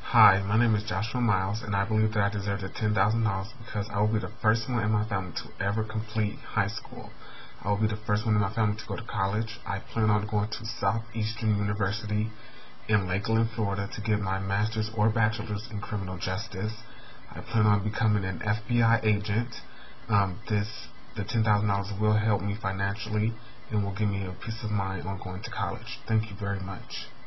Hi, my name is Joshua Miles, and I believe that I deserve the $10,000 because I will be the first one in my family to ever complete high school. I will be the first one in my family to go to college. I plan on going to Southeastern University in Lakeland, Florida to get my master's or bachelor's in criminal justice. I plan on becoming an FBI agent. The $10,000 will help me financially and will give me a peace of mind on going to college. Thank you very much.